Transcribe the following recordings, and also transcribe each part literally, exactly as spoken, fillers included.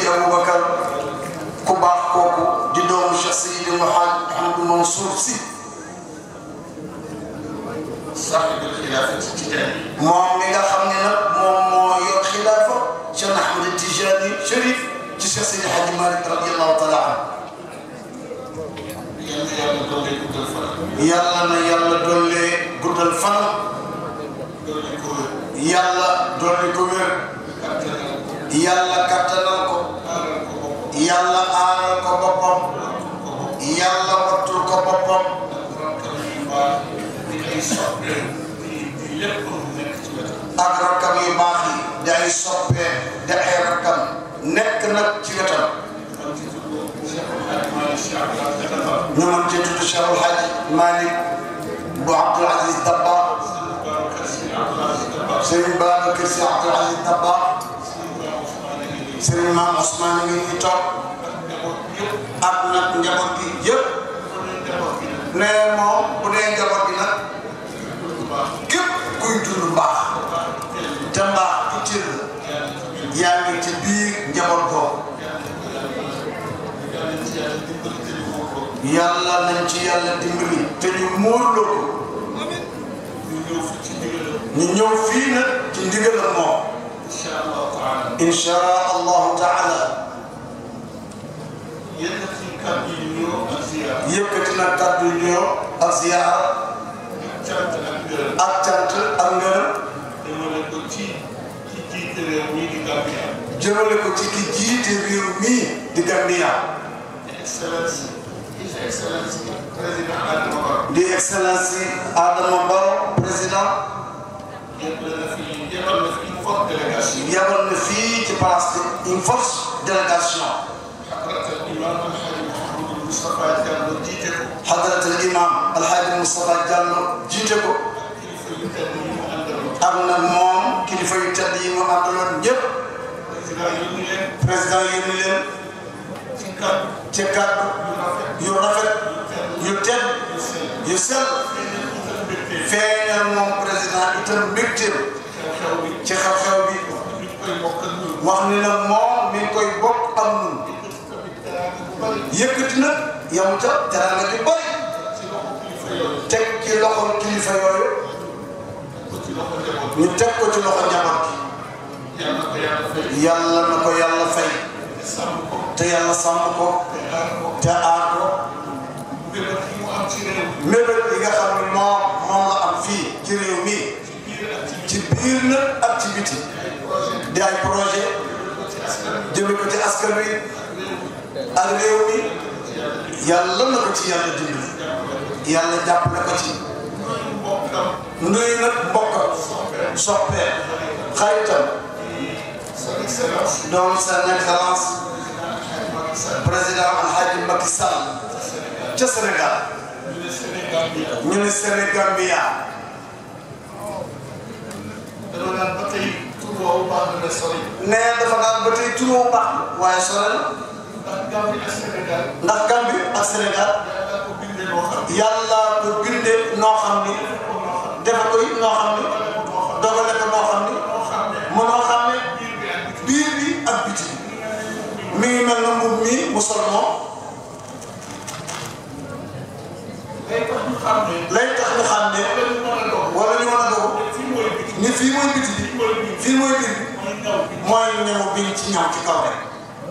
Aboubacar ku baax kooku di doomu Cheikh Seydi Mouhamadou Mansour Sy sahibul xilaafa ci Tijaan moom mi nga xam ne nag moom moo yor xilaafa Cheikh Ahmed Tijani Chérif ci Cheikh Seydi Hadji Malick radiyallahu taala anhu yàlla na yàlla doole guddal fanam yàlla doole ko wér yàlla kattanal ko yàlla aaral ko boppam yàlla wattul ko boppam ak rakkam yu baax yi di ay soppee di ay rakkam nekk nag ci wetam ñu mën ci tudd Cheikh El Hadj Malick bu Abdoul Aziz Dabakh Serigne Babacar Sy Abdoul Aziz Dabakh Serigne Mame Ousmane ngi ñu toog ak nag njaboot gi yëpp ne moom bu dee njaboot gi nag képp kuy dund mbaax te mbaax ku cër yaa ngi ci biir njaboot boobu yàlla nañ ci yàlla dimbali te ñu muurloo ko ñu ñëw fii nag ci ndigalam moom insha allahu taala yëkkati na kàddu yu nuyoo ak ziyaara ak cant ak ngërëm jëmale ko ci ki jiite réew mii di Gambia jëmale ko ci ki jiite réew mii di Gambia di excellence Adama Barrow président yabal na fii ci place une force délégation حضرة الإمام الحاج مصطفى جالو جيتكو أبنا موم كلفة يتدين وعندلون يب président yónni leen ci kàddu yu rafet yu tedd yu sell feeñal moom président itam mbégteem ci xew-xew bi wax ni nag moom mi ngi koy bokk am nun yëkkati nag yamu ca teraanga di bëri teg ci loxo kilifa yooyu ñu teg ko ci loxo njaboot gi yàlla na ko yàlla fay te yàlla sàmm ko te aar ko mébét yi nga xam ne moom moom la am fii ci réew mi ci biir nag ak ci biti di ay projet jëme ko ci askan wi ak réew mi yàlla na ko ci yàlla dimbali yàlla jàppale ko ci nuyu nag mbokkam soppee xaritam doom son excellence président Alhaji Macky Sall ca Sénégal ñu ne Sénégambia dafa naan ba tey tur woowu baax na sori nee dafa naan ba tey tur woowu baax na waaye sore na ndax Gambie ak Sénégal yàlla ko bindee noo xam ni defe ko it noo xam ni dogale ko noo xam ni mënoo xam ne biir bi ak biti mi ngi mel na mbub mi mu sol moom lay tax ñu xam ne lay tax ñu xam ne wala ñu mën a dogu ni fii mooy biti bi fii mooy biir bi mooy ñëw bi ci ñaw ci kaw rek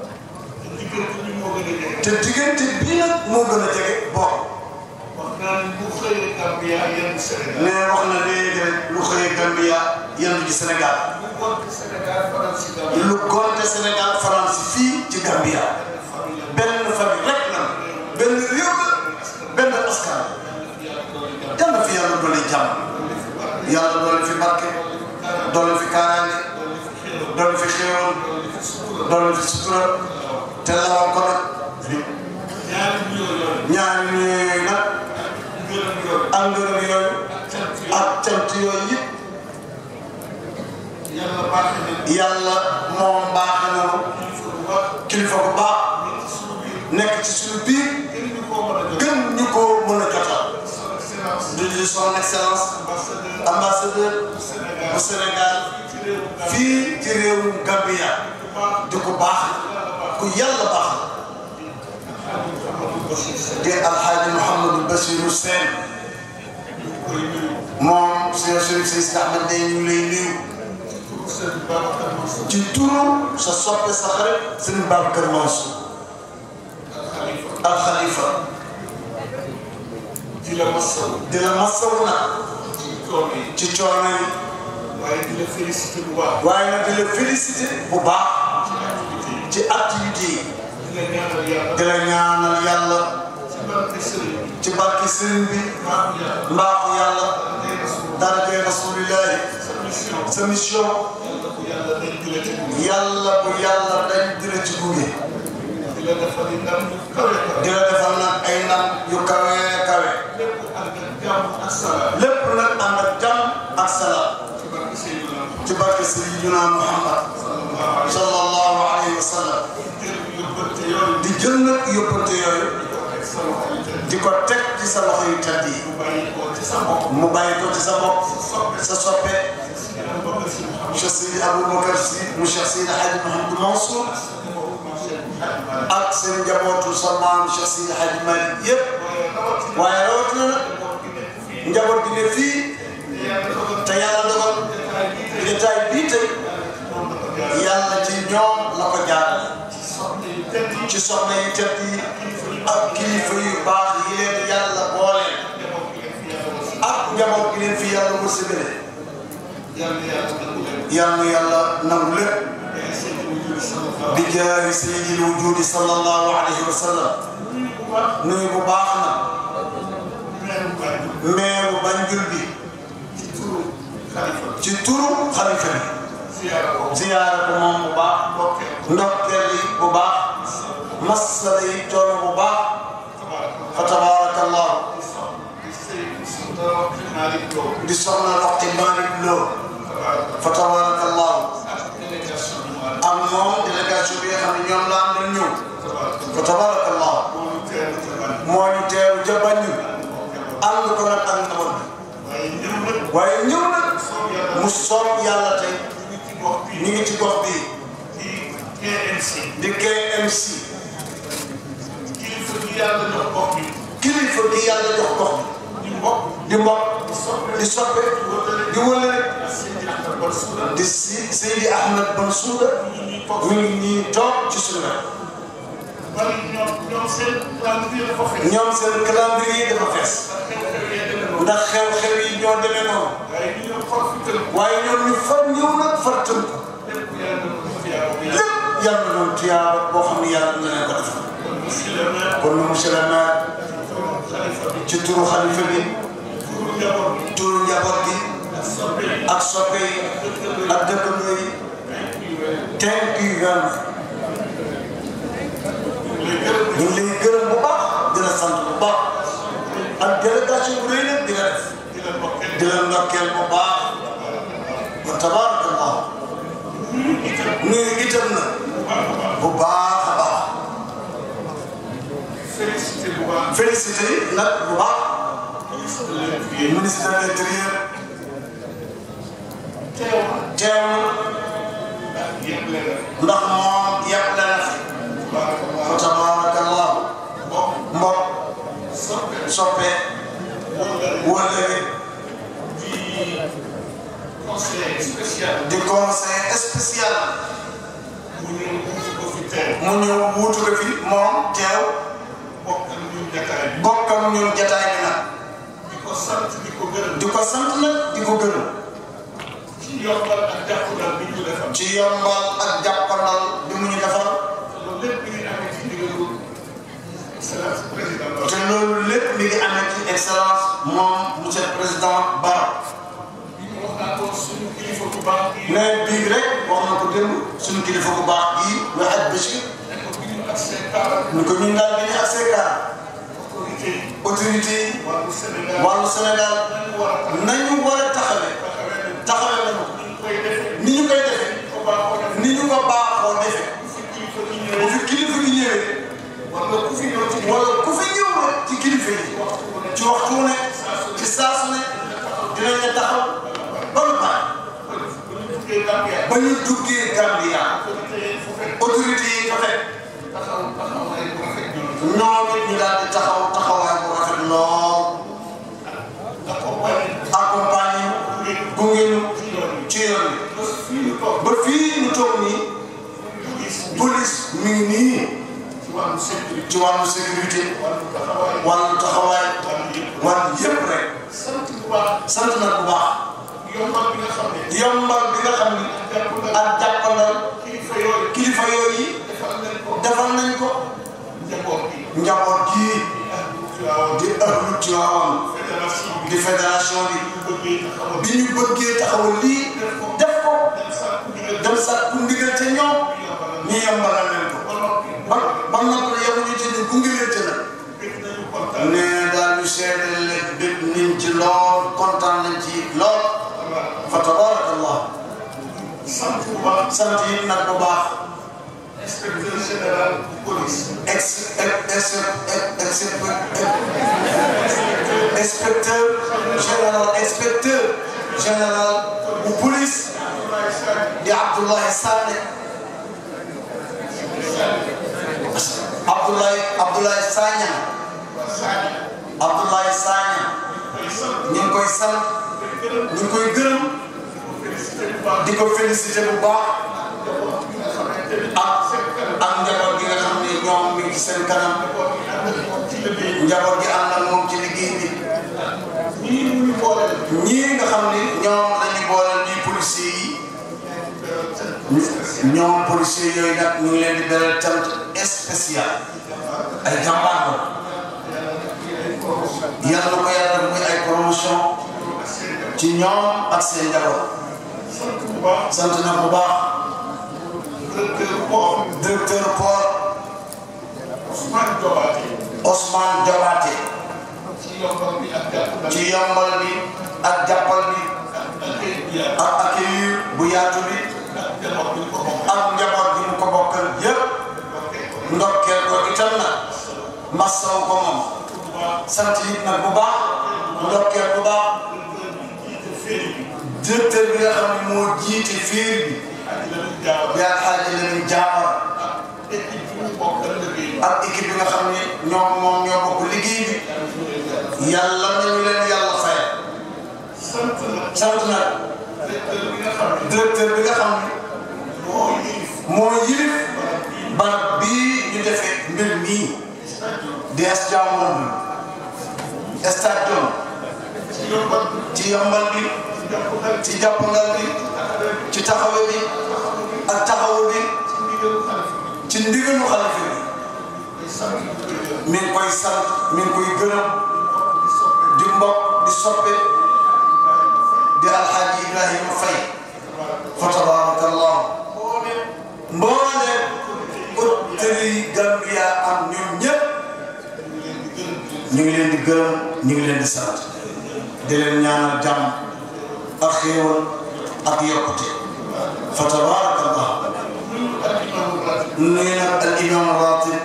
te diggante bii nag moo gën a jege bokk wax naa ne bu xëyee Gambia yenn Sénégal mais wax na léegi rek lu xëyee Gambia yenn ci Sénégal lu gonte Sénégal France fii ci Gambia benn famille rek la benn réew la benn askan yal na fi yàlla doole jàmm yàlla doole fi barke doole fi kaaraange doole fi xéewal doole fi sutura te lawal ko nag ñaari ñooyu nag ak ngërëm yooyu ak cant yooyu yëpp yàlla moom baaxe na kilifa bu baax nekk ci suñu biir gën ñu ko mën a jotal di son excellence ambassadeur bu Sénégal fii ci réewu Gambia di ko baax ku yàlla baax di alxaaji Mouhamadou Bassirou Sène moom seen sëriñ Seydi Ahmed day ñu lay nuyu ci turu sa soppe sa xarit sëriñ Babacar Mansour al Khalifa di la masawu di la masawu nag ci coono yi waaye di la félicité bu baax waaye nag di la félicité bu baax ci activité yi di la ñaanal yàlla ci barke sëriñ bi mbaaxu yàlla darajay rasulillahi sa mission yàlla bu yàlla dañ di la ci gunge di la defal ndam yu kawe di la defal nag ay ndam yu kawe kawe lépp ànd ak jàmm ak salaam lépp nag ànd ak jàmm ak salaam ci barke Sayyidina Muhammad sallallahu alayhi wa sallam di jël nag yóbbante yooyu di ko teg ci sa loxo yu tedd yi mu bàyyi ko ci sa bopp sa soppe Cheikh Seydi Aboubacar Sy mu Cheikh Seydi Hadji Mouhamadou Mansour ak seen njabootu sa maam Cheikh Seydi Hadji Malick yëpp waaye rawatina nag njaboot gi ne fii te yàlla dogal jotaay bii tey yàlla ci ñoom la ko jaarale ci soxna yu tedd yi ak kilifa yu baax yi leen yàlla boole ak njaboot gi leen fi yàlla wërsëgale yal na yàlla nangu lépp bi jaay sayyidil wujudi sallallahu alayhi wa sallam nuyu bu baax na meeru Banjul bi ci turu xalifa bi ziyaara ko moom bu baax ndokkeel yi bu baax masala yi coono bu baax fa tabarakallahu di soxna waxti Malick Lo fa tabarakallahu am moom délégation bi nga xam ne ñoom la am na ñëw fa tabarakallahu moo ñu teeru ca Banjul ànd ko nag ak njaboot bi waaye ñëw nag mu soob yàlla tey ñu ngi ci gox bi di K M C kilifa gi yàlla jox gox bi kilifa gi yàlla jox gox bi di mbokk di mbokk di soppe di wëlëre di si Seydi Ahmed Bensouda mi ngi nii toog ci suñu wet bari ñoom ñoom seen calendrier dafa fees ñoom seen calendrier dafa fees ndax xew-xew yi ñoo demee noonu waaye ñu ñëw far fi tënk waaye ñoom ñu far ñëw nag far tënk lépp yàlla na ko fiyaa bu yàlla lépp yàlla doon tiyaaba boo xam ne yàlla na leen ko def monsieur le maire kon monsieur le maire xalifa bi ci turu xalifa bi turu njaboot bi turu njaboot gi ak soppe yi ak soppe yi ak dëkkandoo yi thank you very much ñu ngi lay gërëm bu baax di la sant bu baax ak délégation bu rëy nag di nga def di la bokkee di la ndokkeel bu baax wa tabarakallah nuyu itam na bu baax a baax félicité bu baax félicité yi nag bu baax ministre de l'intérieur teew teew na ndax yëpp leen ndax moom yàpp la na fi wa tabarakallah mbokk mbokk soppe soppe wëllëre di conseil spécial di conseil spécial mu ñëw wuutu ko fi teew mu ñëw wuutu ko fi moom teew bokk ak ñun jataay bi bokkam ñun jataay bi nag di ko sant di ko gërëm di ko sant nag di ko gërëm ci yombal ak jàppandal bi ñu defal ci yombal ak jàppandal bi mu ñu defal loolu lépp mi ngi amee ci ndigalu excellence président te loolu lépp mi ngi amee ci excellence moom monsieur le président Barrow bi ñu wax naa ko suñu kilifa bu baax bi mais bii rek wax na ko démb suñu kilifa bu baax bii muy Hadj Bachir ne ko bi ñu accès kaara ñu ko ñun daal bi ñu accès car autorité yi autorité yi wàllu Sénégal wàllu Sénégal nañu war a tax nañu war a taxawee taxawee taxawee nañu ko ni ñu koy defee ni ñu koy defee ko baaxoo def ni ñu ko baaxoo defee bu fi kilifa gi bu ñëwee fi kilifa gi ñëwee wala ku fi ñëw ci wala ku fi ñëw rek ci kilifa yi ci waxtu wu ne ci saa su ne dinañ la taxaw ba mu baax ba ñu duggee Gambia ba ñu duggee Gambia autorité yi fu fekk autorité yi fa fekk police mi ngi nii ci wàllu sécurité wàllu taxawaay wàllu yëpp rek sant na bu baax yombal bi nga xam ne yombal bi nga xam ne ak jàppandal kilifa yooyu defal nañ ko njaboot gi di ahlu Tiwaawan di fédération bi bi ñu bëggee taxawal lii def ko dem sàkku ndigal ca ñoom ñu yombalal leen ko ba ba noppi yow ñu ci ñu gunge leen ca nag ne daal ñu seedeel leen bég nañ ci lool kontaan nañ ci lool fa tabarakallah sant yi nag bu baax inspecteur général police ex ex inspecteur général inspecteur général bu police di Abdoulaye Sané Abdoulaye Abdoulaye Sagna Abdoulaye Sagna ñu ngi koy sant ñu ngi koy gërëm di ko féliciter bu baax ak ak njaboot gi nga xam ne ñoom mi ngi ci seen kanam njaboot gi ànd ak moom ci liggéey bi ñii nga xam ne ñoom lañu boole ñuy policiers yi ñoom policiers yooyu nag ñu ngi leen di beral cant spécial ay jàmbaar la yàlla ko yàlla muy ay promotion ci ñoom ak seen njaboot sant na bu baax directeur port directeur port Ousmane Diabaté Ousmane Diabaté ci yombal bi ak jàppal bi ak accueil bu yaatu bi ak njaboot bi mu ko bokkal yëpp ndokkeel ko itam nag massaw ko moom sant yi nag bu baax ndokkeel bu baax directeur bi nga xam ne moo jiite féer bi bi Alxaaji Lamin Jaamar ak équipe bi nga xam ne ñoom moom ñoo bokk liggéey bi yàlla nañu leen yàlla fay sant nag directeur bi nga xam ne moo yilif barab bii ñu defee mbir mii di stade bi stade ci yombal bi ci jàppandal bi ci taxawe bi ak taxawu bi ci ndigalu xalifa bi mi ngi koy sant mi ngi koy gërëm di mbokk di soppe di Alxaaji Ibrahima Faye fa tabarakallah mboole autorité yi Gambia am ñoom ñëpp ñu ngi leen di gërëm ñu ngi leen di sant di leen ñaanal jàmm ak xéewal ak yokkute fa tabarakallah nuyu nag al imam ratib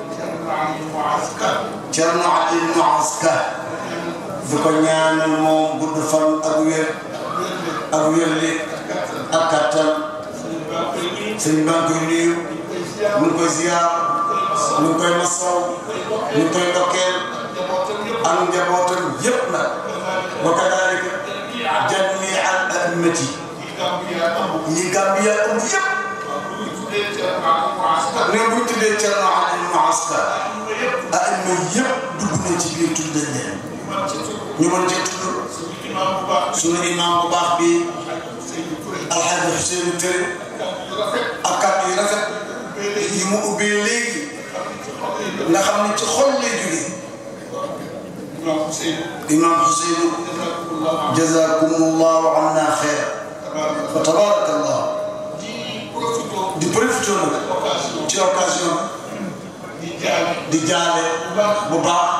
Cerno Ali Muaskar di ko ñaanal moom gudd fan ak wér ak wér li ak kattan sëñ baa ngi koy nuyu ñu ngi koy ziar ñu ngi koy masaw ñu ngi koy ndokkeel ak njabootam yëpp nag wa kadalika jami al a'immati ñi Gambia am yëpp ne bu ñu tuddee Cerno Ali Muaskar a'imma yëpp dugg nañ ci biir tudd nañ leen ñu mën cee tudd sunu imam bu baax bi Alxaaji Ousseynou Touré ak kàddu yu rafet yi mu ubbee léegi nga xam ne ci xol lay jógee imam Ousseynou jazakumullahu anna xeer fa tabarakallah di profité nag ci occasion di jaale bu baax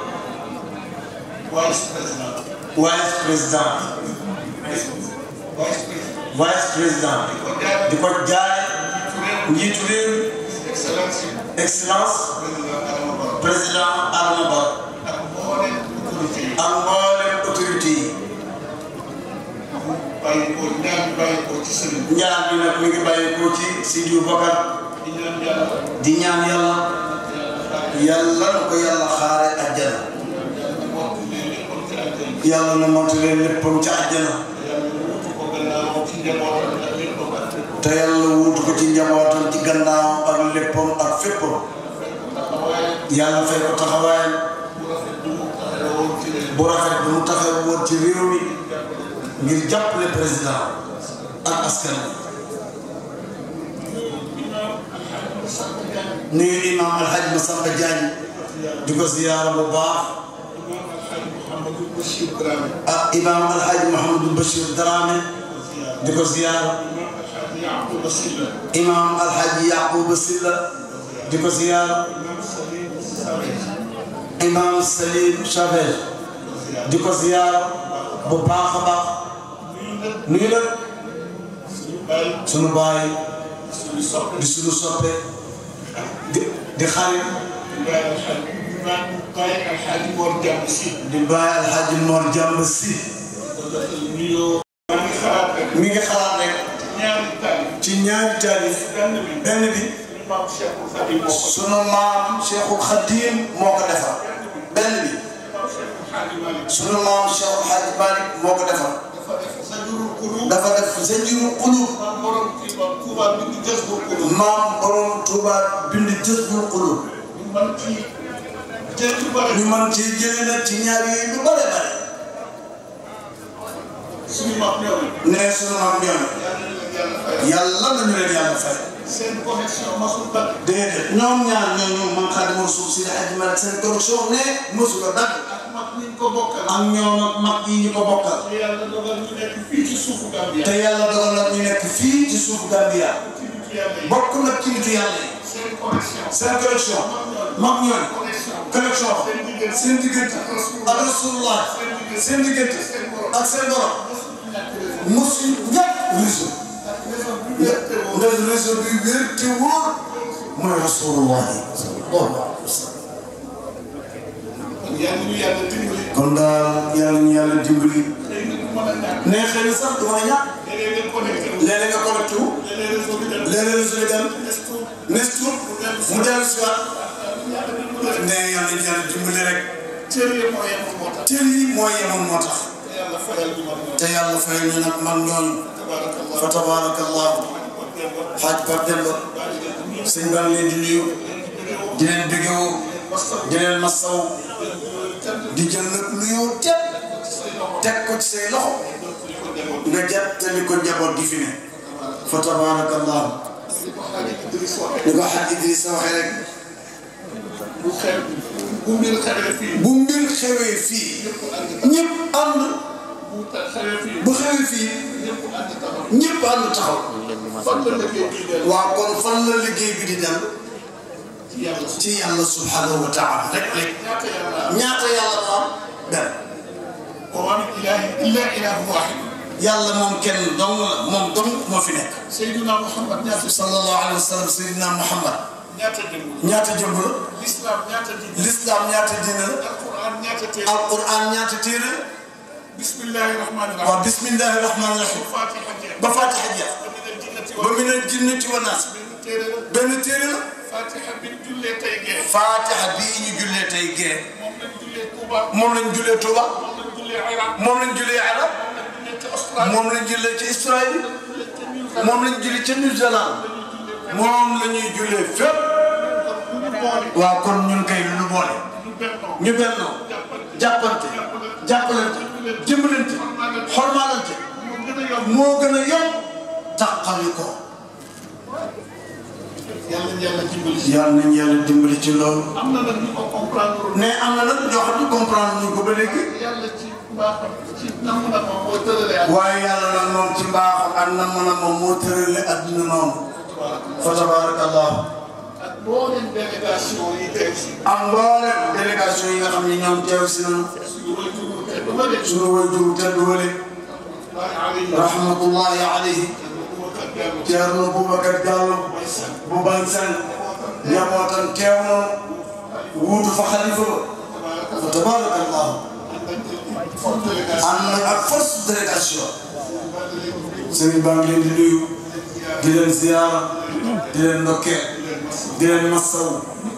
vice président vice président vice président di ko jaale njiitu réew excellence président Adama Barrow ak mboolem autorité yi ñaan bi nag mi ngi bàyyi ko ci Sidi Bakar di ñaan yàlla yàlla na ko yàlla xaare àjjana yàlla na montale léppam ci àjjana te yàlla wuutu ko ci njabootam ci gannaawam ak léppam ak féppam yàlla fay ko taxawaayam bu rafet bu mu taxaw woon ci réew mi ngir jàppale président ak askan wi nuyu imam alhaj Masamba Diagne di ko ziyaara bu baax ah imam alhaj Mouhamadou Bachir Dramé di ko ziyaara imam alhaj Yaqouba Silla di ko ziyaara imam Salim Chavez di ko ziyaara bu baax a baax nuyu nag sunu baay di sunu soppe di di xarit di baay alxaaji Mor Jàmb Si mi ngi xalaat rek ci ñaari taalif benn bi sunu maam Cheikhul Khadim moo ko defar benn bi sunu maam Cheikhul Hadji Malick moo ko defar dafa def Zajrul Qulub maam borom Touba bind Jazbul Qulub ñu mën ci jëlee nag ci ñaar yooyu lu bare bare nee sunu maam ñoom yàlla nañu leen yàlla fay déedéet ñoom ñaar ñooñu man Xaadimu Rasuul si Hadji Malick seen connexion ne mosul a dagg ak ñoom ak mag yi ñu ko bokkal te yàlla dogal ñu nekk fii ci suufu Gambia te yàlla dogal nag ñu nekk fii ci suufu Gambia bokk nag ci nitu yàlla yi seen connexion mag ñooñ connexion seen diggante ak Rasulullah seen diggante ak seen borom mosu ñàkk réseau ndax réseau bi wér te wóor mooy Rasulullah kon daal yàlla ñu yàlla dimbali nee xëy na sax du ma ñàkk léeg-léeg nga connecté wu léeg-léeg réseau bi dem nes tur mu dellu si waat nee yàlla ñu yàlla dimbali rek cër yi moo yemoon moo tax te yàlla fayal ñu nag mag ñooñu fa tabarakallahu xaaj Pape Demba sëñ baa ngi leen di nuyu di leen bégewoo di leen masaw di jël nag nuyoo teg teg ko ci say loxo nga jàttali ko njaboot gi fi ne fa tabarakallah ni ko xaj Idrissa waxee rek bu xew bu mbir xewee fii bu mbir xewee fii ñëpp ànd bu xewee fii ñëpp ànd taxaw waaw kon fan la liggéey bi di dem ci yàlla subhanahu wa taala rek rek ñaata yàlla am benn wa ma min ilahin illa ilahun wahid yàlla moom kenn dong la moom dong moo fi nekk Seydina Muhammad ñaata sallallahu alayhi wa sallam Seydina Muhammad ñaata jëmb ñaata jëmb la l'islam ñaata diine l'islam ñaata diine la alquran ñaata téere alquran ñaata téere bismillahi rahmani rahim waaw bismillahi rahmani rahim ba fatiha jeex ba minal jinnati wa naas benn téere la fatiha bi ñu jullee tey gee fatiha bii ñu jullee tey gee moom lañ jullee Touba moom lañ jullee Arab moom lañ jullee ci Israël moom lañ jullee ca New Zealand moom la ñuy jullee fépp waaw kon ñun kay lu boole ñu bennoo jàppante jàppalante dimbalante xormaalante moo gën a yomb tàqali ko yàlla nañu yàlla dimbali ci yàlla nañu yàlla dimbali ci loolu. am na nag ñu ko comprendre. mais am na nag ñoo xam ne comprendre ñu ko ba léegi. yàlla ci mbaaxam ci namm na moom moo tëralee. waaye yàlla nag moom ci mbaaxam ak namm na moom moo tëralee adduna noonu. fa tabarakallah. ak mboolem délégation yi teew si. ak mboolem délégation yi nga xam ne ñoom teew si nañu. suñu wajuru tedd wale. suñu wajuru tedd wale. rahmatullahi alayhi. Ceerno Boubacar Diallo bu Bansang njabootam teew na wuutu fa xalifa ba fa tabarakallah ànd na ak force délégation sëriñ baa ngi leen di nuyu di leen ziyaara di leen ndokkeel di leen massaw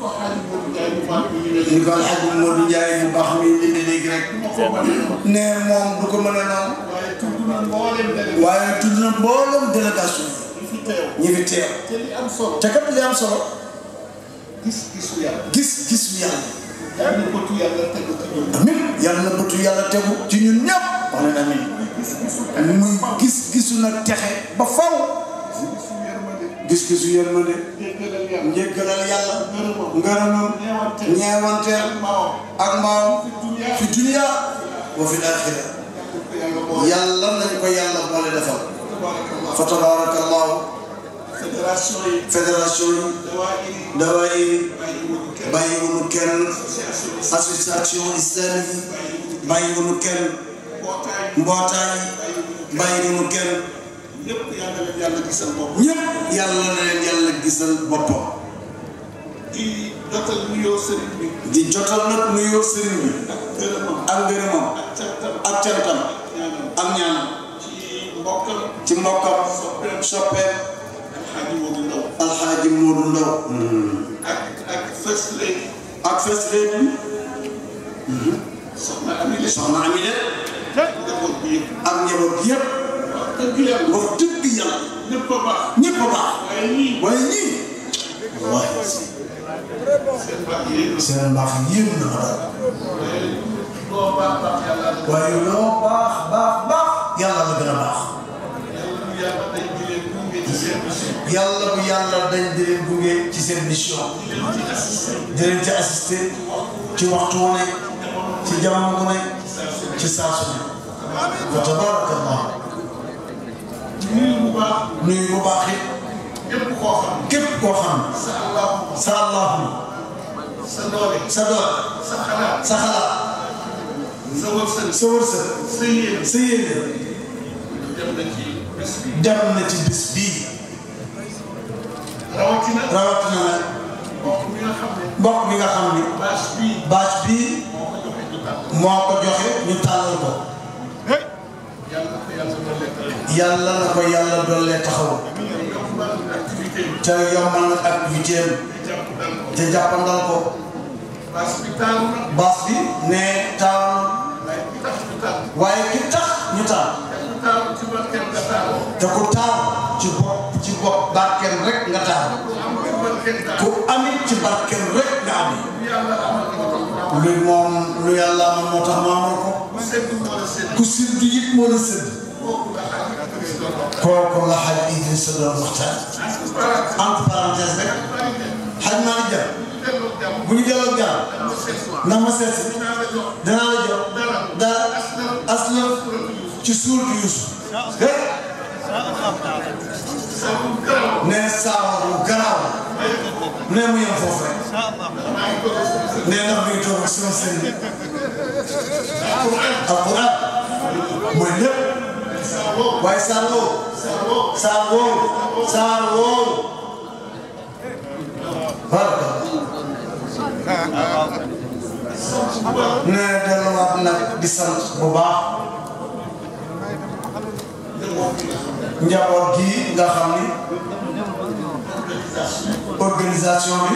ni ko Alxaji Modou Ndiaye bu baax mi indi léegi rek ne moom du ko mën a noonu waaye tudd na mboolem délégation ñi fi teew te li am solo te kat li am solo gis-gisu yàlla gis-gisu yàlla yàlla na bëtu yàlla tegu ci ñun amin yàlla na bëtu yàlla tegu ci ñun ñëpp wax leen amin muy gis-gisu nag texe ba faw gis-gisu yërmande gis-gisu yërmande jéggalal yàlla njéggalal yàlla ngërëmam ngërëmam ñeewanteel ñeewanteel maam ak maam dunya fi dunya wa fi axira yàlla boole yàlla nañ ko yàlla boole defal tabarakallah fa tabarakallahu fédération yi fédération yi dawaa yi dawaa yi bàyyiwuñu kenn bàyyiwuñu kenn association association islamique bàyyiwuñu kenn mbootaay mbootaay bàyyiwuñu kenn ñëpp yàlla leen yàlla gisal bopp ñëpp yàlla na leen yàlla gisal boppam di jotal nuyoo sëriñ bi di jotal nag nuyoo sëriñ bi gërëmam ak ngërëmam ak cantam ak cantam ñaanam ak ñaanam ci mbokkam ci mbokkam soppeem Alxaaji Moodu Ndaw alxaaji Moodu Ndaw ak ak first lady ak first lady soxna Amile soxna Amile njaboot bi yëpp ak njaboot gi yëpp dëgg yàlla wax dëgg yàlla ñëpp a baax ñëpp a baax waaye ñii waaye ñii wallaahi seen baax yéen seen mbaax yéem na ma daal waaye loo baax baax yàlla waaye loo baax baax baax yàlla la gën a baax yàlla dañ di leen gunge ci seen mission yàlla bu yàlla dañ di leen gunge ci seen mission di leen ci assisté di leen ci assisté ci waxtu wu ne ci jamono bu ne ci saa su ne fa tabarakallah nuyu bu baax nuyu bu baax it képp koo xam képp koo xam sa allahuma sa allahuma sa doole sa doole sa xalaat sa xalaat sa wërsëg sa wërsëg sa yéene sa yéene dem na ci bés bi dem na ci bis bii rawatina rawatina nag mbokk mi nga xam ne mbokk mi nga xam ni bâche bii bâche bii moo ko joxe ñu tànn moo ko joxe ñu tàllal ko yàlla ko yàlla doole yàlla na ko yàlla doole taxaw yombal activité bi te yombal nag activité am jàpp dal ko te jàppandal ko bâche bi taaru na bâche bi ne taaru waaye ki tax ñu tànn waaye ki tax ñu taal te ku taaru ci barkeel nga taaroo te ku taal ci bopp ci bopp barkeem rek nga taal ku am ci barkeel taaroo ku amit ci barkeem rek nga am yàlla amal moo tax mu am lu moom lu yàlla amal moo tax mu amal ko ku seddu moo la sedd ku siddu it moo la sëdd kooku la xaaj Idriss doon wax kooku la xaj Idriss sa doon waxtaan entre parenthèse rek xaj maa ngi jàpp delloo jàmm bu ñu delloo jàmm dama seet ndax ma seet si dinaa la jox danaa la jox dara aslaf ci suuratu Yuusuf sabu garaw ne saawaru garaaw ne mu yem foofu rek maa ngi toog sama ne ndax mi ngi toog ak sama sëriñ alquran mooy lépp waaye saar woowu saar woowu saar woowu baraka ne delluwaat nag di sant bu baax njaboot gi nga xam ni organisation bi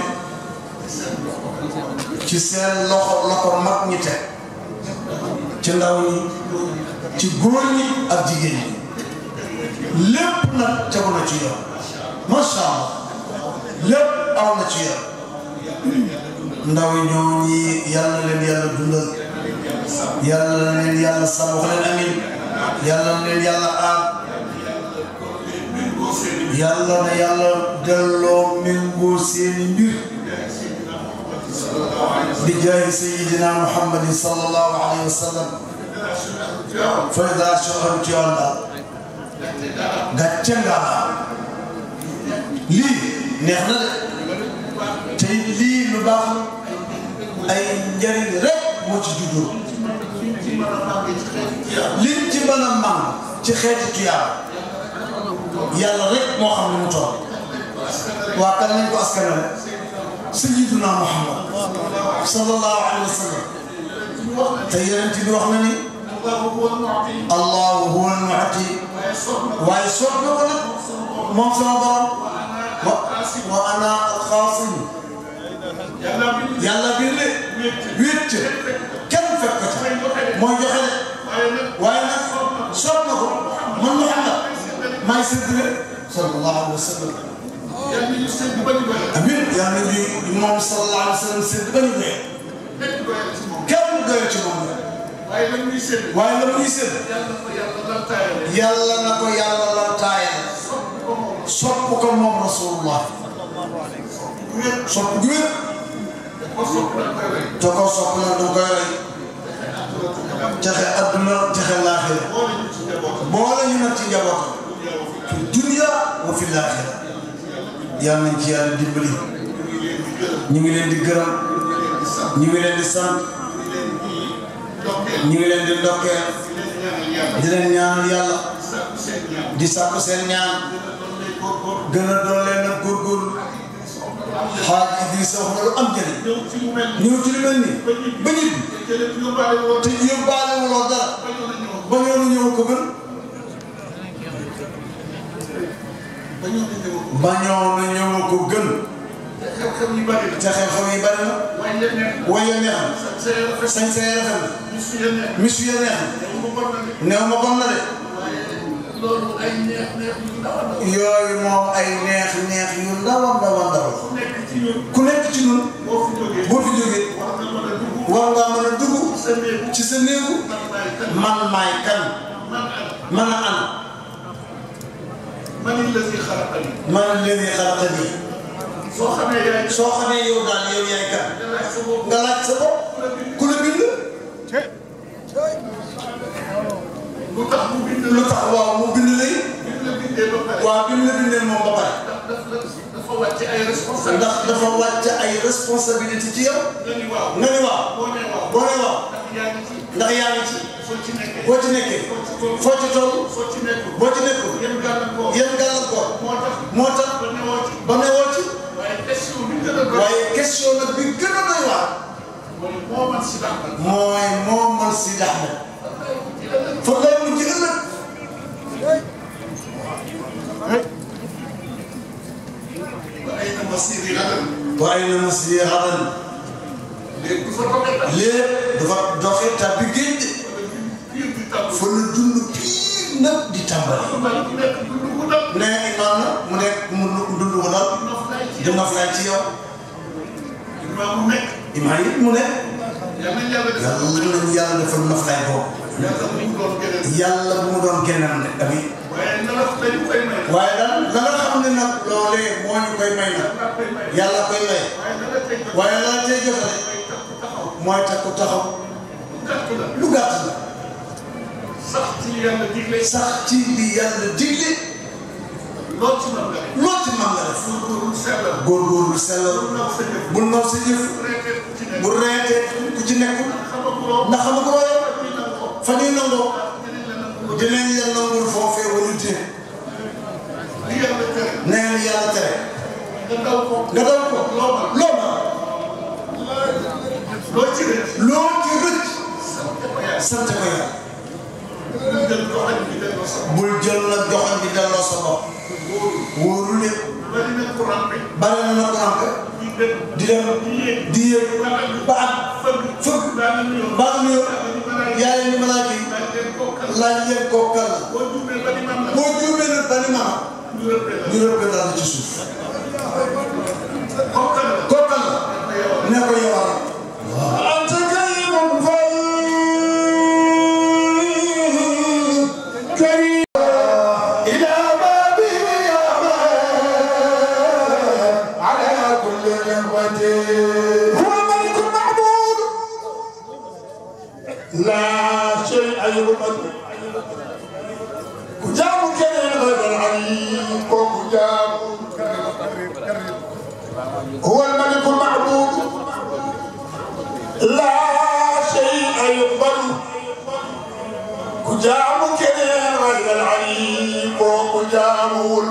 ci seen loxo la ko mag ñi teg ci ndaw ñi ci góor ñi ak jigéen ñi lépp nag tegu na ci yoon macha allah lépp aw na ci yoon ndaw yi ñoo ñi yàlla na leen yàlla dundal yàlla na leen yàlla sàmm wax leen amin yàlla na leen yàlla aar yàlla na yàlla delloo méngoo seeni mbir bi jaahi sayyidina muhammadin sallallahu alayhi wa sallam fédération am ci yoon daal gàcce nga lii neex na de te lii lu baax ay njëriñ rek moo ci juddoo liñ ci mën a màng ci xeeti tuyaaba yàlla rek moo xam ne mu toll waa kan nañ ko askanale sayyiduna muhammad sallallahu alayhi wa sallam te yonent bi wax na ni allahu huwa al-mu'ti waaye soog na ko nag moom sama borom wa ana al-xaasim yàlla biir de wéet ca kenn fekk ko ca mooy joxe de waaye nag soog na ko man muhammad maay séddale sallallahu alayhi wa sallam. yàlla nañu sédd ba ñu doyal. amiin yàlla nañu moom sallallahu alayhi wa sallam sédd ba ñu doyal. kenn doyal ci moom. kenn doyal ci moom. waaye la muy sédd. waaye la muy sédd. yàlla na ko yàlla lan taayal. yàlla na ko yàlla lan taayal. sopp ko moom rasulullah. sopp gu wér. te ko sopp na da koy rey. texe adduna texe laaxira. boole ñu nag ci njabootam. fi dunya wa fi laaxira. yàlla nañ ci yàlla dimbali. ñu ngi leen di gërëm. ñu ngi leen di sant. ñu ngi leen di ndokkeel. di leen ñaanal yàlla. di sàkku seen ñaan. gën a doon leen nag góorgóorlu. xaaj Idrissa wax na lu am njëriñ. ñëw ci lu mel nii. ba ñibbi. te yóbbaale wuloo dara. ba ñëw na ñëw ko gën. ba ñëw na ñëw ko gën. te xew-xew yi bari na. te xew-xew yi bari na. waaye neex na. sañ see rafet na. misu ya neex na. néew ma bon na de. loolu ay neex neex yu ndaw a ndaw. yooyu moom ay neex neex yu ndaw a ndaw a ndaw. ku nekk ci ñun. ku nekk ci ñun. boo fi jógee. boo fi jógee. war ngaa mën a dugg. ci sa néegu. man maay kan. man a an. man alladi xalaqani. man alladi xalaqani. soo xamee yaay. soo xamee yow daal yow yaay kan. nga laaj sa bopp. ku la bind. lu tax mu bind. lu tax waaw mu bind lay. bi mu la bindee ba pare. waaw bi mu la bindee moom ba pare. dafa wàcc ay responsabilité. ndax dafa wàcc ay responsabilité ci yow. nga ni waaw. nga ni waaw. boo nee waaw. boo nee waaw. ndax yaa ngi ci. ndax yaa ngi ci. soo ci nekkee. boo ci nekkee. foo ci toll. soo ci nekkul. boo ci nekkul. yan gàllankoor. yan gàllankoor. moo tax. moo tax. ba newoo ci. ba newoo ci. waaye question bi gën a doy. waaye question nag bi gën a doy waar. mooy moo man si dàq. mooy moo man si dàq. fa lay mujj ëllëg. waaye na ma siiri ragal. waaye na ma si xaral. léegi du fa doxee tam. lépp dafa doxe tàbbi géej de. biir bi tam. fa la dund piir nag di tàmbali. man ku nekk dundu ku dal. ne imaam na mu nekk mu dund ko daal. di noflaay ci yow. imaam mu nekk. imaam yi mu nekk. yal nañu yàlla defal. yàlla nañu yàlla defal noflaay boobu. yàlla bu mu doon gënal. yàlla bu mu doon keneen rek tamit. waaye nalaf dañu koy may. waaye daal la nga xam ne nag loolee moo ñu koy may nag. yàlla koy may. yàlla koy may. waaye dana teg ba. waaye la cay jotale. ay takku taxaw. mooy takku taxaw. gàtt la. lu gàtt la. sax ci li yàlla digle. sax ci li yàlla digle. loo ci mën nga def. loo ci mën nga def. góorgóorlu sellal. góorgóorlu sellal. bu naw sa jëf. bu naw sa jëf. bu reetee ku ci nekk. bu reetee ku ci nekkul. xamaguloo. ndax xam nga ko yow. ñu nangu ko. fa ñuy nangoo. dinañ la nangu. dinañ la nangul foofee wala tee. li yàlla tere. nee na yàlla tere. nga daw ko. nga daw ko. loo mën. loo mën. loo ci rëcc. loo ci rëcc. sant ko yàlla. sant ko yàlla. bul jël doxalin bi delloo sa bopp. bul jël nag joxoon bi delloo sa bopp. wóorul lépp. bari na courant bi. bari na nag am ka. di dem. di dem di yéeg ba am fëgg daal di ñëw. baax na yow yaa leen di malaaka yi daal leen koo kal. laaj leen koo kal la. boo juumee ba ni man la. boo juumee nag ba ni ma ñu rëbbee la. ñu rëbbee daal ci suuf. koo kal la. koo kal la ne ko yow anta karimun fay karim ila babi ya ala kulli ni'mati huwa malik ma'bud la shay'a yu'bad ku jaamu keneen ghayra al-alim ko ku jaamu هو الملك المعبود لا شيء يقبل كجام كريم غير العليم وكجام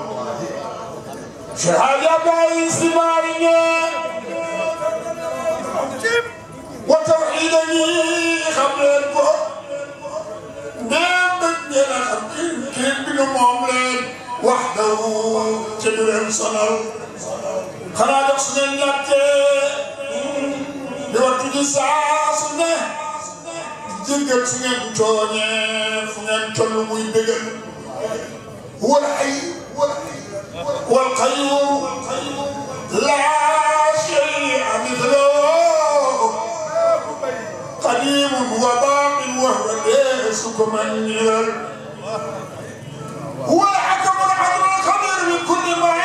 شهادة باي سمارنا وتوحيدني خبركم نعم بنينا خبرين كيف بنو مؤمنين وحده تدرم صنر xanaa dox su ngeen ñàkkee di wattu ji saa su ne jéggal su ngeen tooñee fu ngeen toll muy dëggal wala ay wala والقيوم لا شيء مثله قديم وباق وهو ليس كمن هو الحكم العدل الخبير من كل ما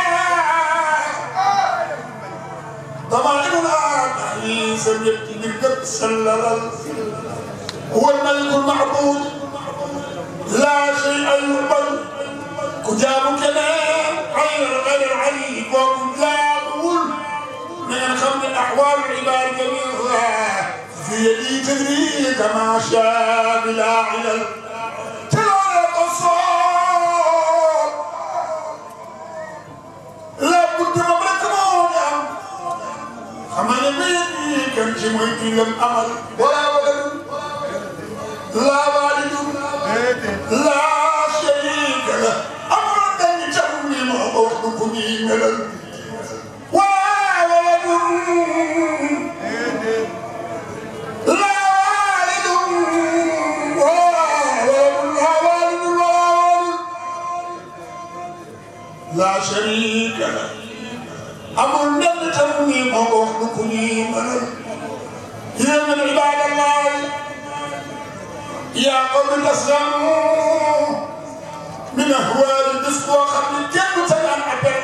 ضمائر الآن سميت بالقد سلل هو الملك المعبود لا شيء يقبل كجاب كلام غير غير علي وكجاب من خمر الأحوال العباد جميعها في يدي تدري كما شاء بلا علل تلالة الصوت لا بد مبركمون خمال بيدي كم شميت لم أمل ولا ولد لا والد لا شريك له أمر أن تكون معروفكم ملل ولا ولد لا والد ولا ولد لا والد ولا ولد لا شريك له أمر أن تكون معروفكم ملل يا من عباد الله يا قوم تسلموا من أهوال الدفء وخبر كيف تلعن عبد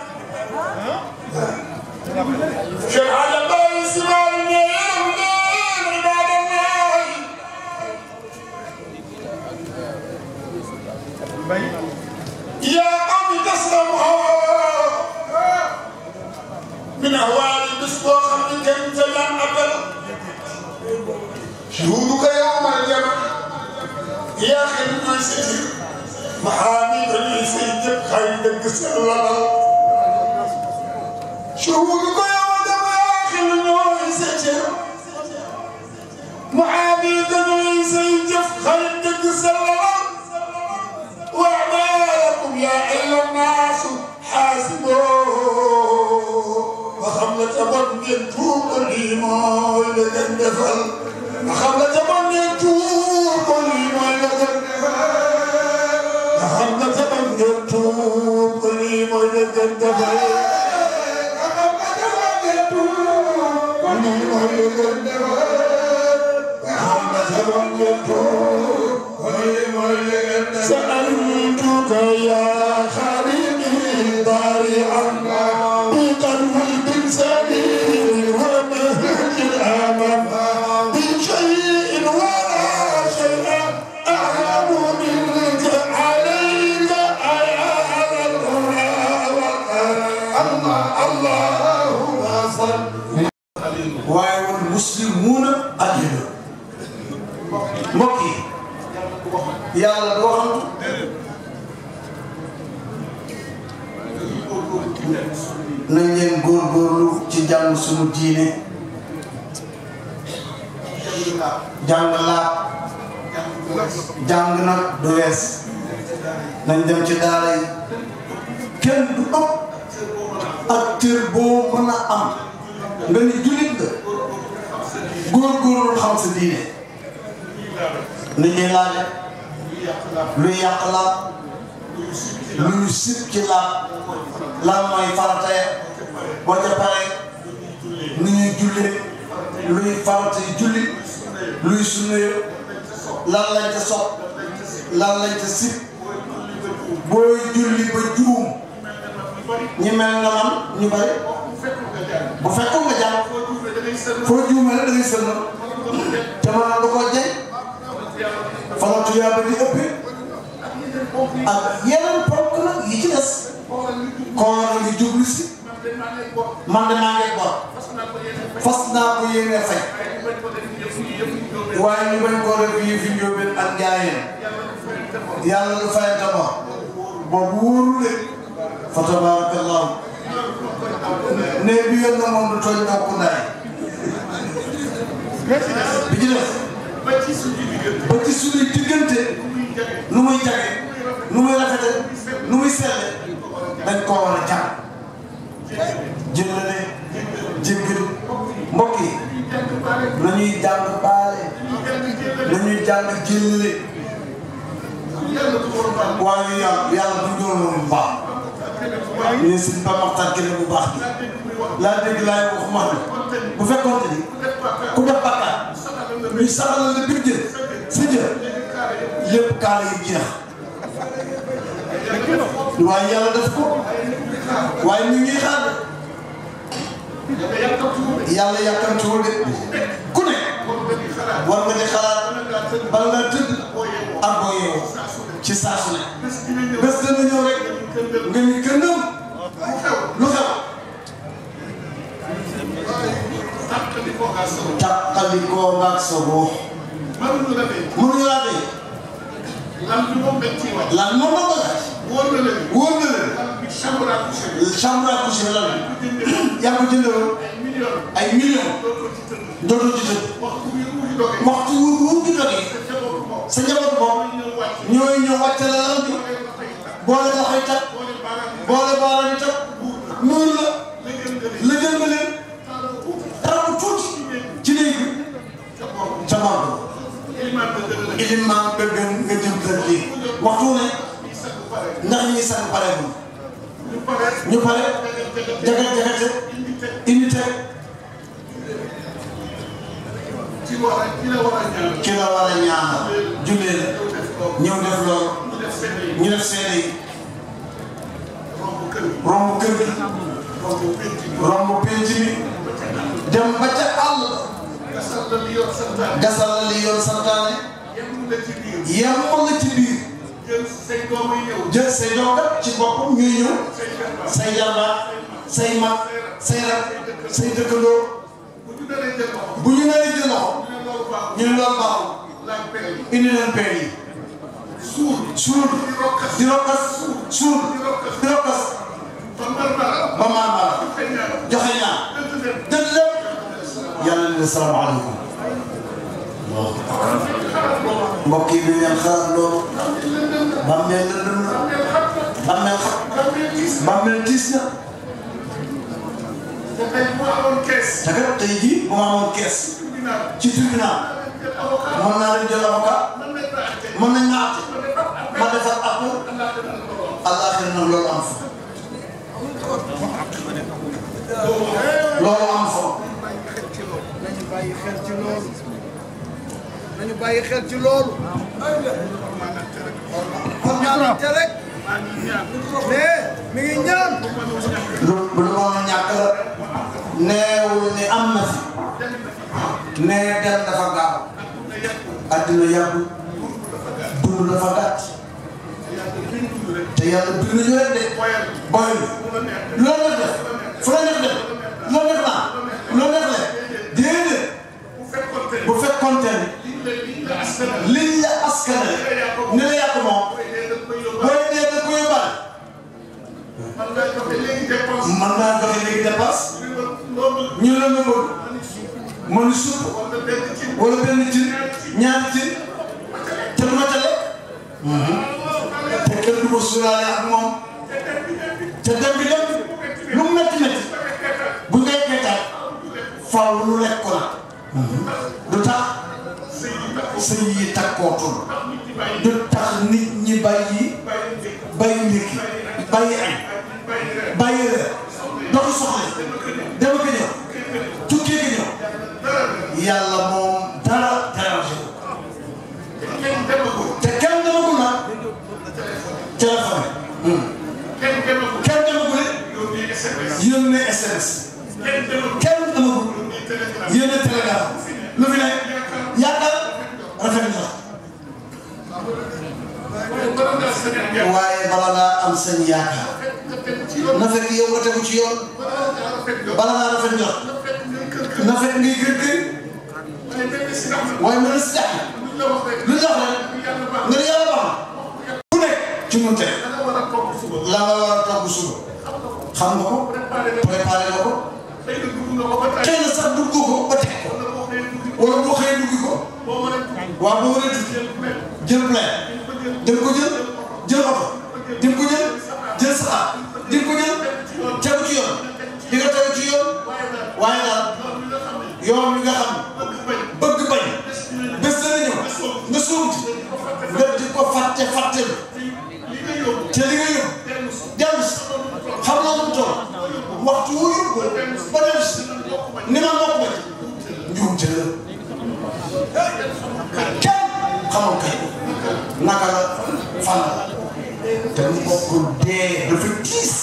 شرع الله سمال النير عباد الله يا قوم تسلموا من أهوال الدفء وخبر كيف تلعن عبد شهودك يوم الجمع يا أخي من سجل محامي بني سيدك خيدك سلال شهودك يا ودم يا أخي من سجل محامي بني سيدك خيدك سلال وأعمالكم يا أيها الناس حاسبوا وخملة بطن توب الإيمان لتندفل وخملة بطن توب الإيمان لتندفل وخملة بطن توب الإيمان لتندفل وخملة بطن توب الإيمان لتندفل وخملة بطن توب الإيمان لتندفل سألتك يا خالقي ضارعا بقلب الإنساني ومهج الأمام بشيء ولا شيء أعلم منك عليك أيا الله اللهم صل والمسلمون أجل مكي يا الله nañ leen góorgóorlu ci jàng suñu diine jàng laab jàng nag du wees nañ dem ci daara yi kenn du ëpp ak cër boo mën a am nga ni jullit nga góorgóorlu xam sa diine ni ñuy laaje luy yàq laab luy sib ci laab lan mooy farata boo ca paree nu ñuy jullee luy farata yi julli luy sunna lan lañ ca sopp lan lañ ca sib booy julli ba juum ñi mel na man ñu bari bu fekkoon nga jàpp foo juumee rek da ngay sëlmal te maanaam du ko jey farata yaa ba di ëpp ak yeneen ponk nag yi ci des koor a ngi jublu si man de maa ngi bor fas naa ko yéene fay waaye ñu bañ koo def yi fi njóobeen ak njaayeen yàlla lu fayante bor boobu wóorul de fa tabarakallahu ne bi yoon na moom du tooñ bokk ndaay bi ci def ba ci suñuy diggante nu muy jage nu muy rafete nu muy selle dañ koo war a jàng jëllale jéggal mbokk yi nañuy jàng baale nañuy jàng jëllale waaye yàlla yàlla du ñëw noonu baax ne si Pape Makhtar Kébé bu baax bi laa dégg laay wax wax bu fekkoon ni ku def bàkkaar ñu saxalal la biir jël sa jël lépp kaala yi jeex waaye yàlla def ko waaye ñu ngi xaar yàlla yàkkamtuwul de ku ne war nga di xalaat bala nga tëdd ak boo yeewoo ci saa su ne bés dana ñëw rek nga ni këndam lu xew tàqalikoo ngaak sa ruux mënuñu laa dee lan moom la bagage wóor na leen wóor na leen chambre à coucher lan yaa ko jëndoon ay millions dootoo ci tëdd waxtu wu wu di dogee sa njaboot bopp ñooy ñëw wàcce la lan bi boole loxoy tag boole baaraam yi tag noonu la lëjël nga leen dara bu tuuti ci léegi ca Maodo ilimaan bëgg nga jëm kër gi waxtu ne ndax ñi sànq pare bu ñu pare jagat jagate indi teg ki la war a ñaanal jullee la ñëw def loolu ñu def seede yi romb kër gi romb penc mi dem ba ca àll gasal la li yoon santaane yemul la ci biir jël say doom ci boppam ñuy ñëw say jarbaat say mag say rak say dëkkandoo bu ñu naree jël loxo ñu ne loolu baaxul indi leen peel yi suul di rokkas suul di rokkas ba maanaam joxe ñaar dëgg la yàlla na salaamaaleykum mbokk yi bi ngeen xalaat loolu bàmmeel la dund bàmmeel xam bàmmeel tiis na te kat tey jii bu ma amoon kees ci tribunal mën naa leen jël avocat mën nañ ma àtte ma defar àpp àllaaxira nag loolu am fa loolu am fa nañu bàyyi xel ci loolu nañu bàyyi xel ci loolu kon ñaanante rek mais mi ngi ñaan lu lu moom ñàkk la neewul ni am na fi nee dem dafa gaaw adduna yàggu dund dafa gàtt te yàlla bind ñu rek de boy loolu la def fu la neex def loolu def naa loolu def le déedéet bu fekkoonte ni liñ la askane ni la yàq moom booy dee da koy yóbbaale mën naa joxe léegi dépense ñu la nga bëgg mënu supp wala benn cin ñaari cin te du ma ca lekk te kenn du ma suraale ak moom te dem bi dem lu mu métti métti bu ngay keetaat faaw lu lekk ko la du tax sëñ yi takkootul du tax nit ñi bàyyi bàyyi ndékki bàyyi añ bàyyi reer doxu soxla dama ko ñëw tukkee ko ñëw yàlla moom dara dérangé te kenn demagul nag téléphone kenn demagul yónnee S M S kenn demagul yónnee télégramme lu fi nekk yaakaar rafet na waaye bala ngaa am seen yaakaar na fekk yow nga tegu ci yoon bala ngaa rafet njort na fekk ngay kër kër waaye mën na si jàpp lu ñu wax rek nga ne yàlla baax na ku nekk ci mun tey la nga war a togg suba xam nga ko préparé nga ko xëy na sax dugg ko ba teg ko wala boo xëyee dugg ko waaw boo waree dugg jël plein dem ko jël jël oto dem ko jël jël saxaar dem ko jël tegu ci yoon di nga tegu ci yoon waaye daal yoon bi nga xam bëgg bañ bés dana ñëw nga suum ci nga di ko fàtte fàtte te li nga yóbbu dellu si xam ni ma bokk ma ci njuumte la kenn xamul kay naka la fan la te mu bokk dee dafa tiis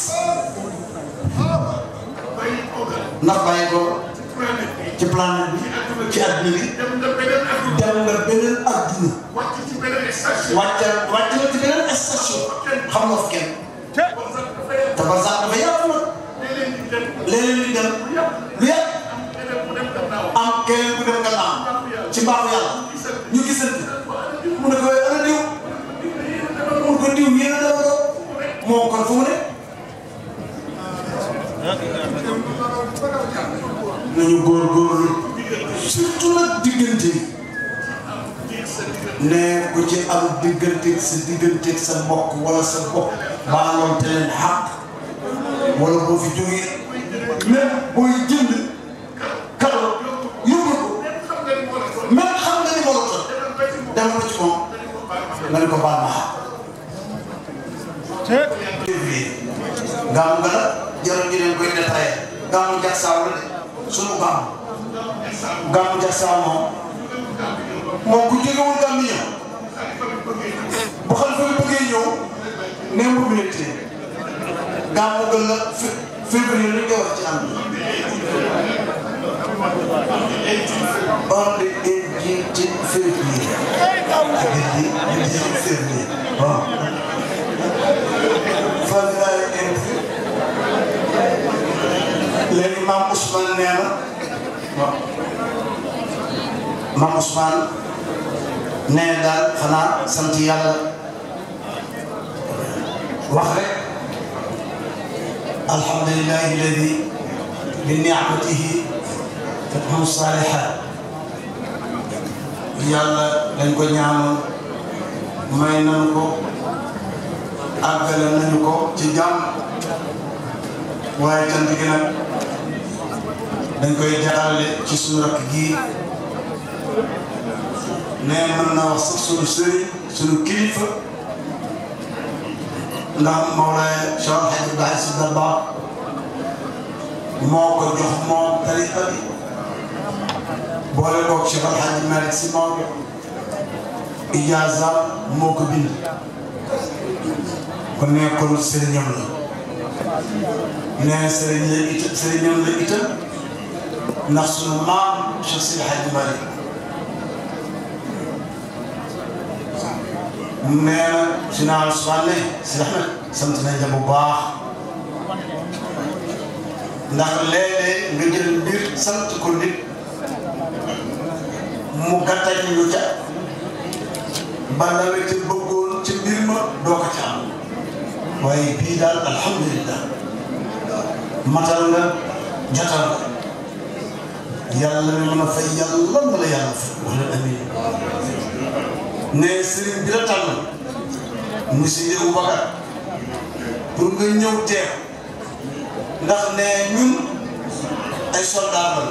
ndax bàyyi ko ci planète bi ci àdduna bi dem nga beneen àdduna wàcce wàcce na ci beneen station xam nga fi kenn te ba sax dafa yàqu nag léeg-léeg li dem lu yàq am keneen ku dem gannaaw ci mbaaxu yàlla ñu gisante mu ne ko ana diw mu ne ko diw yéen a dafa moo kon fu mu ne nañu góorgóorlu surtout nag diggante ne ku ci am digganteeg sa digganteeg sa mbokk wala sa mbokk baaloon te leen xàq wala boo fi jógee même booy jënd kado yóbbu ko même xam nga ni moo la tëdd demal na ci moom nga ne ko baal ma xaq. gaamu nga la jarul ñu leen koy détaillé gaamu jax saaw la de sunu gaamu gaamu jax saaw moom moom ku jógewul gàmm ñëw bu xalifa bi bëggee ñëw nee mobilité gàmmu gën la février li ñu koy wax ci ànd on the eighteenth février eighteenth février waaw fan laay indi léegi maam Ousmane nee na waaw maam Ousmane nee daal xanaa sant yàlla wax rek alhamdulillahi alladi bi ni'matihi tatmammu saalihaat yàlla dañ ko ñaanoon may nañu ko àggale nañu ko ci jàmm waaye cant gi nag dañ koy jaarale ci suñu rakk gii nee mën na wax sax suñu sëriñ suñu kilifa ndax Mawlaay Cheikh El Hadj Ibrahima Sy Dabakh moo ko jox moom tariqa bi boole koog Cheikh El Hadj Malick Sy Maodo ijaaza moo ko bind kon nekkoon sëriñam la nee sëriñ la itam sëriñam la itam ndax sunu maam Cheikh Seydi El Hadj Malick nee na si naan Ousmane si Ahmed sant nañ la bu baax ndax léeg-léeg nga jël mbir sant ko nit mu gàttal ñu ca ba la nga ca bëggoon ci mbir ma doo ko ca am waaye bii daal alhamdulillah matal nga jotal nga yàlla mi mën a fay yàlla na la yàlla fay wala amiin ne sëriñ bi la tànn monsieur Boubacar pour nga ñëw teew ndax ne ñun ay soldat la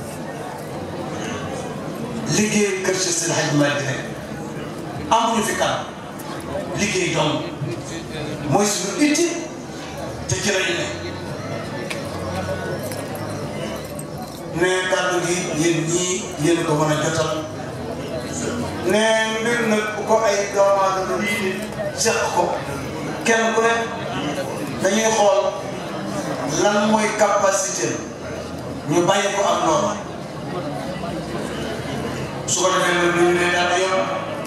liggéey kër Cheikh Seydi El Hadji Malick rek amuñu fi kan liggéey dong mooy suñu itti te ci lañu ne ne kàddu gi yéen ñii yéen ko mën a jotal ne mbir nag bu ko ay doomu aadama bii seq ko kenn ku ne dañuy xool lan mooy capacité ñu bàyyi ko ak loolu su ko defee nag ñu ne daal yoon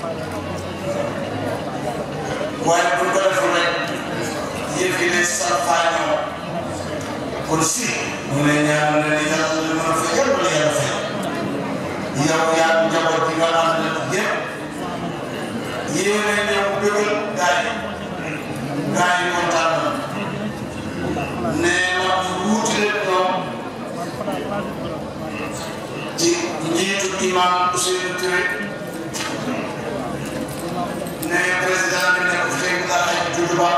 waaye buñ ko deful rek yëf yi day salfaañoo kon si ñu ne ñaan na ni yàlla li mën a fay yàlla la yàlla fay yow yaa njaboot bi nga xam ne yëpp yéen a ñëw bëggal gaay yi gaay yi kontaan na nee na wuuti leen ñoom ci njiitu imam Ousseynou Touré ne président bi nekk fekk daal ay Doudou Ba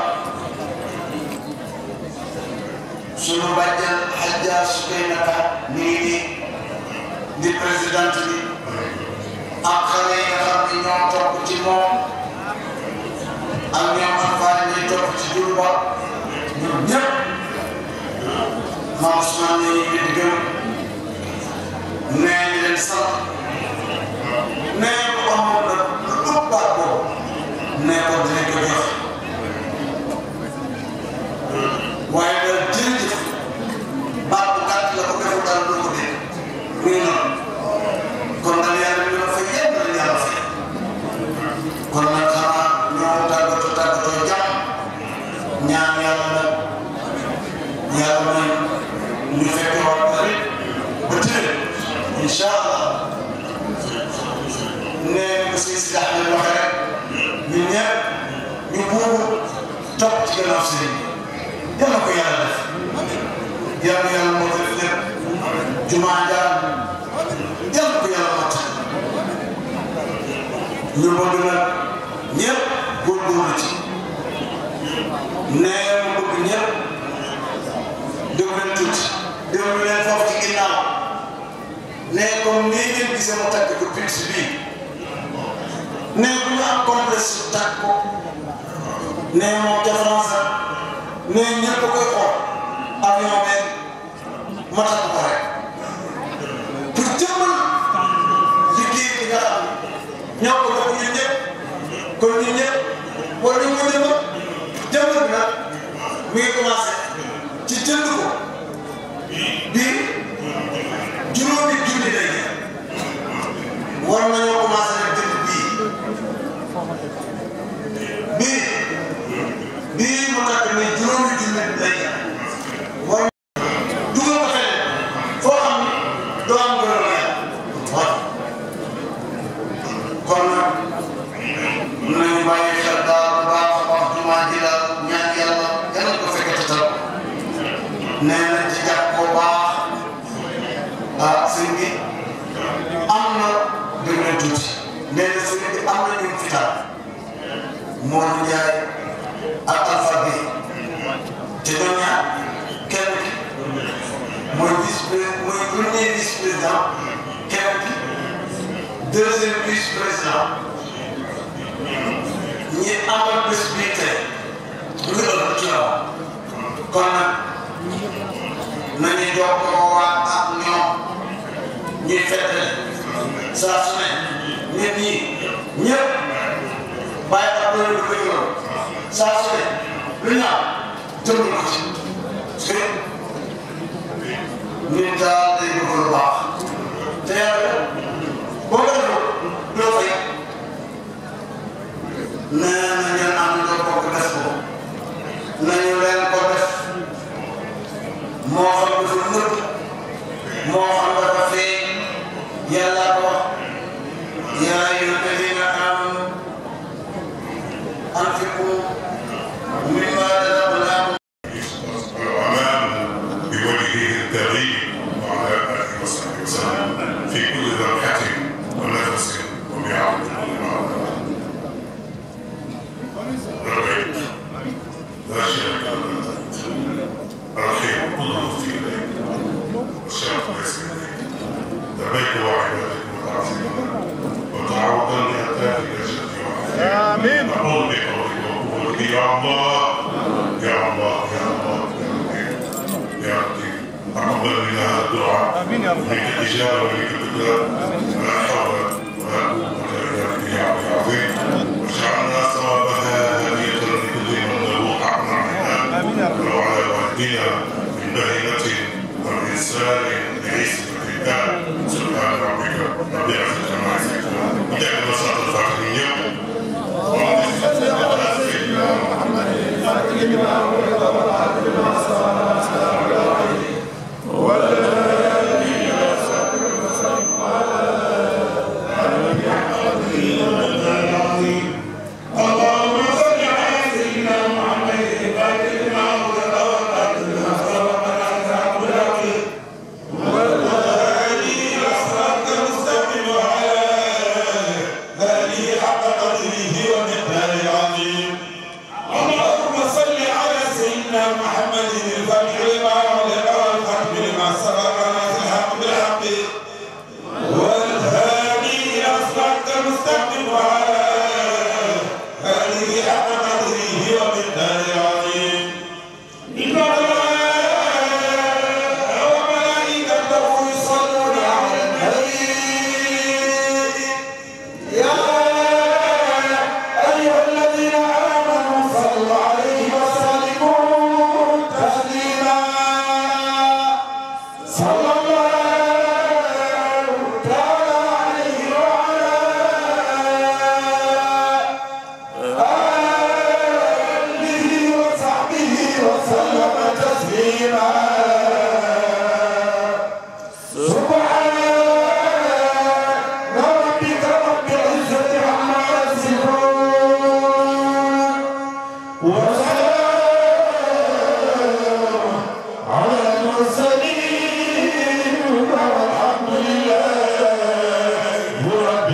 sunu bàjjen Hadja Soukeyna Ka mi ngi nii di présidente bi ak xale yi nga xam ne ñoo topp ci moom ak ñoom Anfane ñuy topp ci Doudou Ba ñoom ñëpp maa Ousmane ñu ngi di gërëm incha allah nee na si si dax leen waxe rek ñun ñëpp ñu buubu topp ci gannaaw sëriñ bi yal na ko yàlla def yal na yàlla moo def lépp jumaa jaar yal na ko yàlla mat ñu bëgg nag ñëpp góorgóorlu ci nee mu bëgg ñëpp déglu leen tuuti déglu leen foofu ci ginnaaw nee comme nii ngeen gisee mu tàgg ko picc bii nee bu ñu am complexe tàgg ko nee moom ca France nee ñëpp a koy xool avion benn matal ko rek pour jëmmal liggéey bi nga xam ne ñoo ko def ñun ñëpp kon ñun ñëpp war nañu ko jëmmal jëmmal bi nag mi ngi commencé ci jënd ko bii juróomi junni lay def war nañoo commencé rek jënd bii bii bii mu takk ni juróomi junni lay def war dugal ko feneen foo xam ni doo am gën a leer waaw kon nag nañu bàyyi xel daal bu baax a baax jumaa ji la ñaan yàlla yàlla ko fekk tatal nee na ci jàpp ko baax ah sëñ bi am na dégg nañ tuuti nee na sëñ bi am na ñu fi taal Mor Ndiaye ak Alpha Gueye te ñoom ñaar kenn ki mooy vice président mooy premier vice président kenn ki deuxième vice président ñi amal bés bii tey ñu ëpp ci raw kon nag nañu jokkoo waat ak ñoom ñuy fête saa su ne nit ñi ñëpp bàyyi ak loolu lu koy yor saa su ne lu ñaaw jëmul ko ci parce que nit daal day bëgg lu baax te yàlla boo ko defoo doo fay nee na ngeen am doo bokk def ko nañu leen ko def moo xam dafa nëbb moo xam dafa feeñ yàlla ko wax yaa ayyuha alladina amanu anfiqu mimma razaqnakum بوجهه الكريم وعلى اله وصحبه وسلم في كل ذبحه ونفس وبعرض ربيت لا شريك له الخير كله في يديك والشرف ليس بيديك لبيك وعبادك وتعظيمك وتعوضا لاتاك جد امين اقول بقولك وقولك يا الله يا الله يا الله يا ربي تقبل منا هذا الدعاء امين يا رب منك الاجابه ومنك الدعاء لا حول ولا قوه الا بالله العلي العظيم واجعلنا ثوابها هديه لكل من له حق علينا وعلى والدينا من بهيمه والانسان بعيسى الكتاب سبحان ربك رب العزه عما يصفون وجعل صلاه الفاتحه اليوم اللهم صل على سيدنا محمد الفاتح لما أغلق والخاتم لما سبق ولا اللهم صل على سيدنا محمد الفاتح لما أغلق والخاتم لما سبق والهادي إلى صراطك المستقيم وعلى آله حق قدره ومقداره العظيم اللهم صل على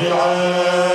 العالمين